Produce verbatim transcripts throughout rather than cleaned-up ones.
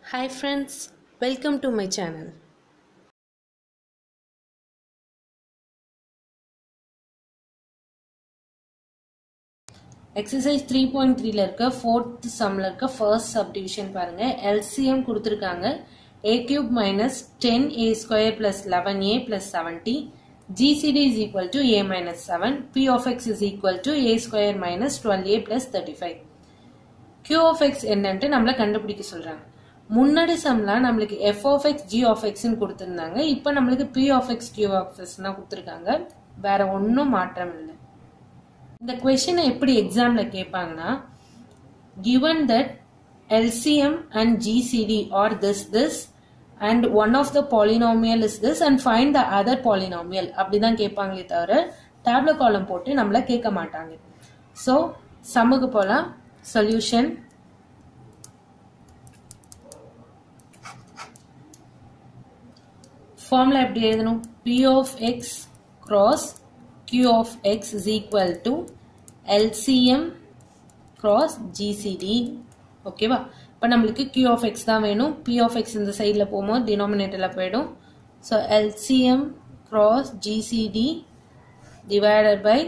Hi friends, welcome to my channel. Exercise three point three ல இருக்க fourth sum ல இருக்க first subdivision பாருங்க. L C M கொடுத்திருக்காங்க. A cube minus ten A square plus eleven A plus seventy. G C D is equal to A minus seven. P of X is equal to A square minus twelve A plus thirty-five. Q of X என்னன்ட்டு நம்மள கண்டுபிடிக்க சொல்றாங்க. முன்னாடி சம்ல நமக்கு f of x g of x ன்னு கொடுத்திருந்தாங்க. இப்போ நமக்கு p of x q of x னா கொடுத்திருக்காங்க. வேற ஒண்ணும் மாற்றம் இல்ல. இந்த क्वेश्चन எப்படி எக்ஸாம்ல கேட்பாங்கன்னா given that L C M and G C D are this this and one of the polynomial is this and find the other polynomial அப்படிதான் கேட்பாங்களே தவிர டேபிள் காலம் போட்டு நம்மள கேட்க மாட்டாங்க. சோ சம்முக்கு போலாம். solution formula எப்படி எழுதணும்? P of x cross Q of x is equal to L C M cross G C D. ஓகேவா? இப்போ நமக்கு Q of x தான் வேணும். P of x இந்த சைடுல போகும்போது denominatorல போய்டும். So L C M cross G C D divided by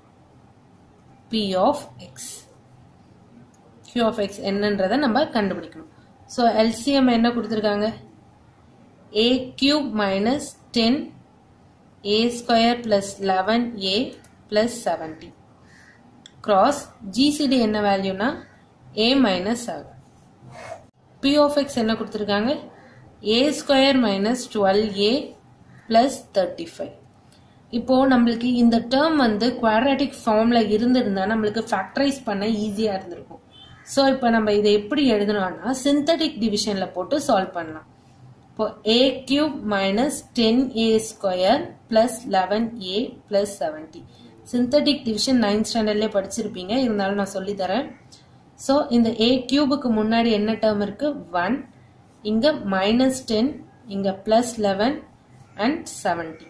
P of x. Q of x என்னன்றதை நம்ம கண்டுபிடிக்கணும். So L C M என்ன கொடுத்திருக்காங்க? A cube minus ten A square plus eleven A plus seventy cross G C D என்ன வேல்யூனா A minus seven. P of x என்ன கொடுத்திருக்காங்க? A square minus twelve A plus thirty-five. இப்போ நம்மளுக்கு இந்த term வந்து quadratic formல இருந்திருந்தா நம்மளுக்கு factorize பண்ண ஈஸியா இருந்திருக்கும். சோ இப்போ நம்ம இதை எப்படி எழுதணும்னா synthetic divisionல போட்டு சால்வ் பண்ணலாம். இப்போ A cube minus ten A square plus eleven A plus seventy. Synthetic division ninth standardல படிச்சிருப்பீங்க. இருந்தாலும் நான் சொல்லி தரேன். So இந்த A cubeக்கு முன்னாடி என்ன term இருக்கு? one. இங்க minus ten, இங்க plus eleven and seventy.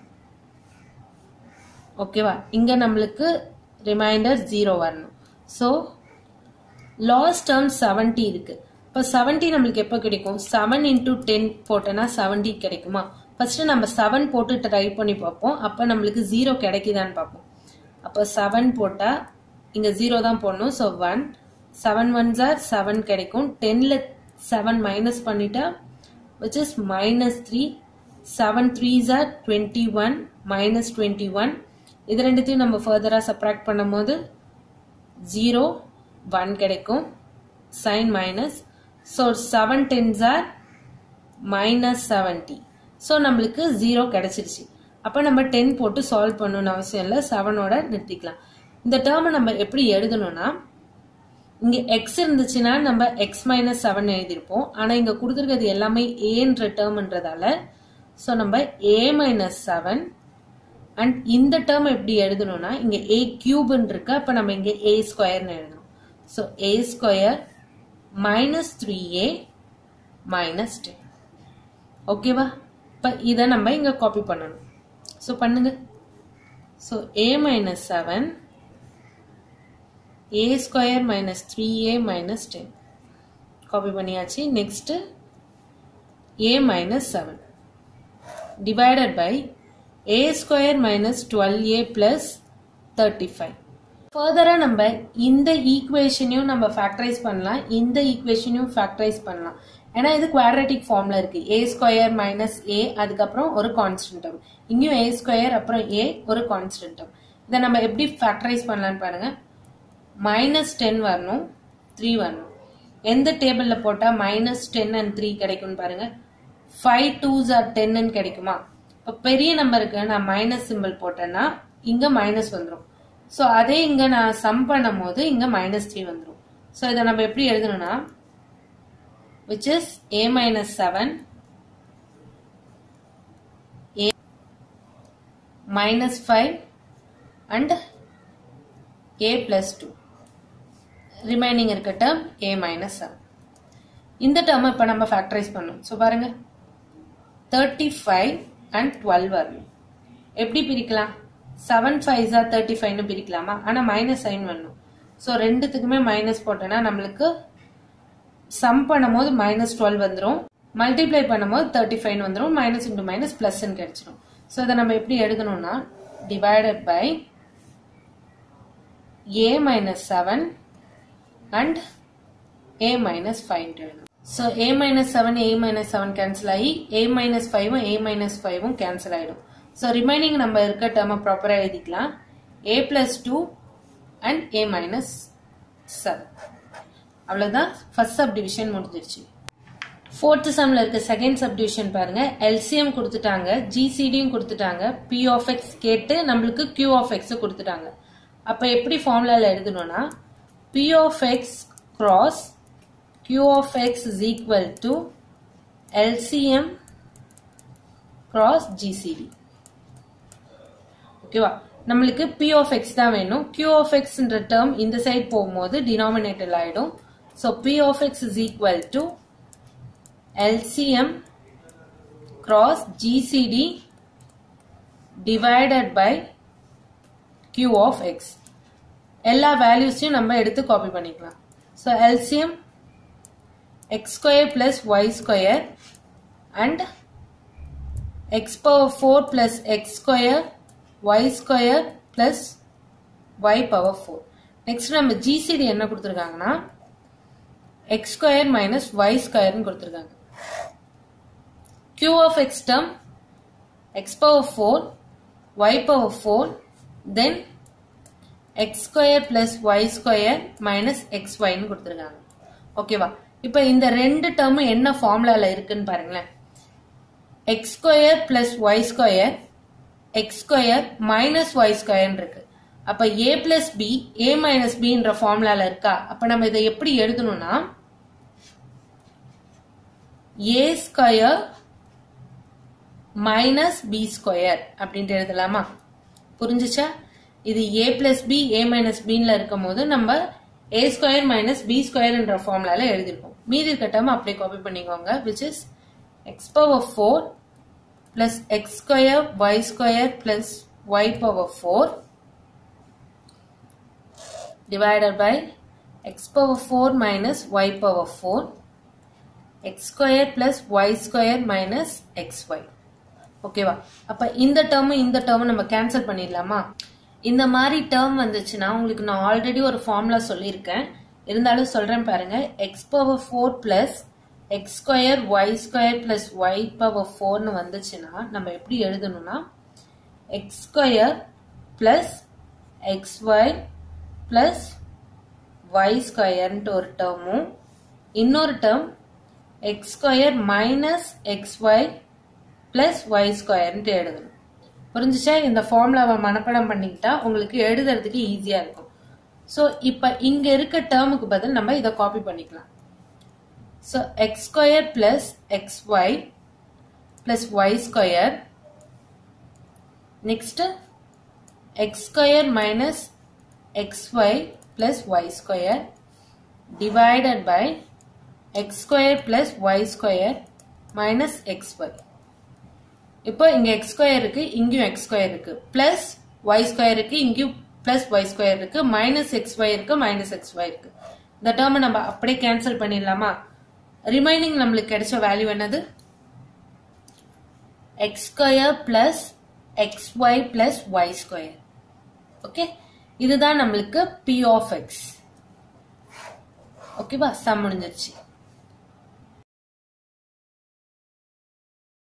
ஓகேவா? இங்க நம்மளுக்கு ரிமைண்டர் zero வரணும். So last term seventy இருக்கு. இப்போ seventy நமக்கு எப்ப கிடைக்கும்? seven into ten போட்டனா seventy கிடைக்குமா? ஃபர்ஸ்ட் நம்ம seven போட்டு ட்ரை பண்ணி பார்ப்போம். அப்ப நமக்கு zero கிடைக்குதான்னு பார்ப்போம். அப்ப seven போட்டா இங்க zero தான் போடணும். So one. seven ones are seven கிடைக்கும். ten ல seven minus பண்ணிட்டா which is minus three. seven threes are twenty-one minus twenty-one. இது ரெண்டுத்தையும் நம்ம ஃபர்தரா சப்ட்ராக்ட் பண்ணும்போது zero one கிடைக்கும். Sign minus. So seven tens are minus seventy. So நம்மளுக்கு zero கிடைச்சிருச்சு. அப்ப நம்ம ten போட்டு சால்வ் பண்ணனும் அவசியம் இல்ல. seven ஓட நிறுத்திக்கலாம். இந்த டேர்மை நம்ம எப்படி எழுதணும்னா இங்க x இருந்துச்சுன்னா நம்ம x minus seven எழுதிருப்போம். ஆனா இங்க கொடுத்திருக்கிறது எல்லாமே a என்ற டேர்ம்ன்றதால சோ நம்ம a minus seven and இந்த டேர்ம் எப்படி எழுதணும்னா இங்க a cube ன்னு இருக்கு. அப்ப நம்ம இங்க a square ன்னு எழுதணும். So a square minus three A minus ten. ஓகேவா? இப்ப இத நம்ம இங்க காப்பி பண்ணனும். சோ பண்ணுங்க. So A minus seven A square minus three A minus ten. காப்பி பண்ணியாச்சு. Next A minus seven divided by A square minus twelve A plus thirty-five. ஃபர்தரா நம்ம இந்த ஈக்குவேஷனையும் நம்ம ஃபேக்டரைஸ் பண்ணலாம். இந்த ஈக்குவேஷனையும் ஃபேக்டரைஸ் பண்ணலாம். ஏன்னா இது குவாட்ராட்டிக் ஃபார்ம்ல இருக்கு. a ஸ்கொயர் மைனஸ் a அதுக்கப்புறம் ஒரு கான்ஸ்டன்ட் டேர்ம். இங்கேயும் a ஸ்கொயர் அப்புறம் a ஒரு கான்ஸ்டன்ட் டேர்ம். இதை நம்ம எப்படி ஃபேக்டரைஸ் பண்ணலாம்னு பாருங்க. மைனஸ் டென் வரணும், த்ரீ வரணும். எந்த டேபிள்ல போட்டா மைனஸ் டென் அண்ட் த்ரீ கிடைக்கும்னு பாருங்க. ஃபைவ் டூஸ் ஆர் டென்னு கிடைக்குமா? இப்போ பெரிய நம்பருக்கு நான் மைனஸ் சிம்பிள் போட்டேன்னா இங்க மைனஸ் வந்துடும். சோ அதே இங்க நான் சம் பண்ணும் போது இங்க மைனஸ் த்ரீ வந்துடும். சோ இதை நம்ம எப்படி எழுதணும்னா which is a minus seven a minus five and a plus two. Remaining இருக்க டேர்ம் a minus seven. இந்த டேர்ம் இப்ப நம்ம ஃபேக்டரைஸ் பண்ணணும். சோ பாருங்க thirty-five and twelve வரணும். எப்படி பிரிக்கலாம்? seven fives are thirty-five னு பிரிக்கலாமா? ஆனா மைனஸ் சைன் வரணும். சோ ரெண்டுத்துக்குமே மைனஸ் போட்டேன்னா நம்மளுக்கு சம் பண்ணும்போது மைனஸ் டுவெல் வந்துடும், மல்டிப்ளை பண்ணும்போது தேர்ட்டி ஃபைவ் வந்துடும், மைனஸ் இன்டூ மைனஸ் பிளஸ் கிடைச்சிடும். ஸோ இதை நம்ம எப்படி எழுதணும்னா divided by a minus seven and a minus five எழுதணும். So a minus seven, a minus seven cancel ஆகி a minus five, a minus five cancel ஆயிடும். So remaining நம்ம இருக்க term ப்ராப்பரா எழுதிக்கலாம். a plus two and a minus seven. அவ்வளவுதான் first subdivision முடிஞ்சிருச்சு. fourth sumல இருக்க second subdivision பாருங்க. L C M கொடுத்துட்டாங்க, G C D கொடுத்துட்டாங்க, P of x கேட்டு நம்மளுக்கு Q of x கொடுத்துட்டாங்க. அப்ப எப்படி ஃபார்முலால எழுதணும்னா P of x cross Q of x is equal to L C M cross G C D. ஓகேவா? நம்மளுக்கு P of x தான் வேணும். Q of x என்ற term இந்த சைடு போகும்போது denominator ஆயிடும். So P of x is equal to L C M cross G C D divided by Q of x. எல்லா வேல்யூஸையும் நம்ம எடுத்து காப்பி பண்ணிக்கலாம். So L C M x square plus y square and x power four plus x square y square plus y power four. Next நம்ம G C D என்ன கொடுத்திருக்காங்கன்னா x square minus y square னு கொடுத்திருக்காங்க. Q of x term x power four y power four then x square plus y square minus xy னு கொடுத்திருக்காங்க. ஓகேவா? இப்போ இந்த ரெண்டு டேர்ம் என்ன ஃபார்முலால இருக்குன்னு பாருங்களேன். x square plus y square x square minus y square இருக்கு. அப்ப a plus b a minus b என்ற ஃபார்முலால இருக்கா? அப்ப நம்ம இதை எப்படி எழுதணும்னா a square minus b square அப்படின்ட்டு எழுதலாமா? புரிஞ்சுச்சா? இது a plus b a minus b ல இருக்கும்போது நம்ம a square minus b square என்ற ஃபார்முலால எழுதிருக்கோம். மீதி இருக்க டேர்ம் அப்படியே காப்பி பண்ணிக்கோங்க, which is x power four plus x square y square plus y power four divided by x power four minus y power four x square plus y square minus xy. ஓகேவா? அப்ப இந்த term இந்த term நம்ம cancel பண்ணிடலாமா? இந்த மாதிரி term வந்துச்சுன்னா உங்களுக்கு நான் ஆல்ரெடி ஒரு ஃபார்முலா சொல்லியிருக்கேன், இருந்தாலும் சொல்றேன் பாருங்க. x power four plus x square y square plus y power four னு வந்துச்சுன்னா நம்ம எப்படி எழுதணும்னா x square plus xy plus y square ன்ட்டு ஒரு டேர்மும் இன்னொரு term x square minus xy plus y square ன்ட்டு எழுதணும். புரிஞ்சுச்சா? இந்த ஃபார்முலாவை மனப்பாடம் பண்ணிக்கிட்டா உங்களுக்கு எழுதுறதுக்கு ஈஸியா இருக்கும். சோ இப்ப இங்க இருக்க டேர்முக்கு பதில் நம்ம இதை காப்பி பண்ணிக்கலாம். So x square plus xy plus y square next x square minus xy plus y square divided by x square plus y square minus xy. இப்போ இங்க x square இருக்கு, இங்கேயும் x square இருக்கு, plus y square இருக்கு, இங்கேயும் plus y square இருக்கு, minus xy இருக்கு, minus xy இருக்கு. இந்த டேர்ம் நம்ம அப்படியே கேன்சல் பண்ணிடலாமா? ரிமைனிங் நம்மளுக்கு கிடைச்ச வேல்யூ என்னது? x square plus xy plus y square. Okay, இதுதான் நம்மளுக்கு P of x. ஓகேவா? சம் முடிஞ்சிருச்சு.